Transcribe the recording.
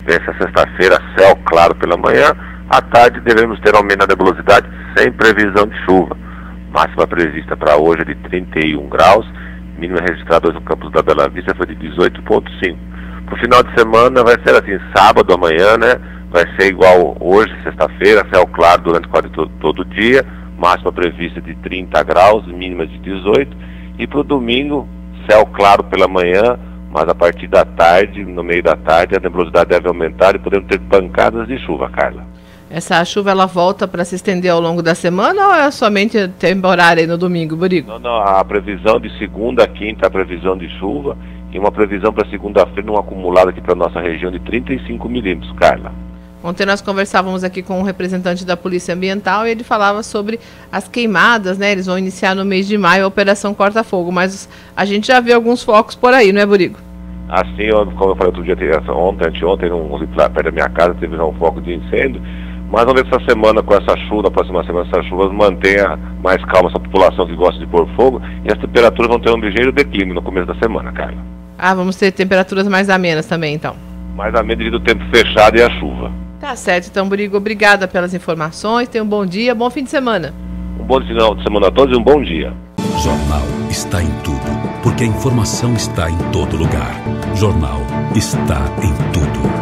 Vence a sexta-feira, céu claro pela manhã. À tarde devemos ter aumento na nebulosidade sem previsão de chuva. Máxima prevista para hoje é de 31 graus. Mínima registrada hoje no campus da Bela Vista foi de 18,5. Para o final de semana vai ser assim, sábado amanhã, né? Vai ser igual hoje, sexta-feira, céu claro durante quase todo o dia. Máxima prevista de 30 graus, mínima de 18. E para o domingo, céu claro pela manhã, mas a partir da tarde, no meio da tarde, a nebulosidade deve aumentar e podemos ter pancadas de chuva, Carla. Essa chuva ela volta para se estender ao longo da semana ou é somente temporária aí no domingo, Burigo? Não, a previsão de segunda a quinta, a previsão de chuva, e uma previsão para segunda-feira, um acumulado aqui para nossa região de 35 milímetros, Carla. Ontem nós conversávamos aqui com um representante da Polícia Ambiental e ele falava sobre as queimadas, né? Eles vão iniciar no mês de maio a Operação Corta Fogo, mas a gente já vê alguns focos por aí, não é, Burigo? Assim, como eu falei outro dia, anteontem, perto da minha casa, teve um foco de incêndio, mas vamos ver se essa semana, com essa chuva, na próxima semana, essas chuvas mantenha mais calma essa população que gosta de pôr fogo, e as temperaturas vão ter um ligeiro declínio no começo da semana, Carla. Ah, vamos ter temperaturas mais amenas também, então. Mais ameno devido ao tempo fechado e a chuva. Tá certo, então, Burigo, obrigada pelas informações, tenha um bom dia, bom fim de semana. Um bom final de semana a todos e um bom dia. Jornal está em tudo, porque a informação está em todo lugar. Jornal está em tudo.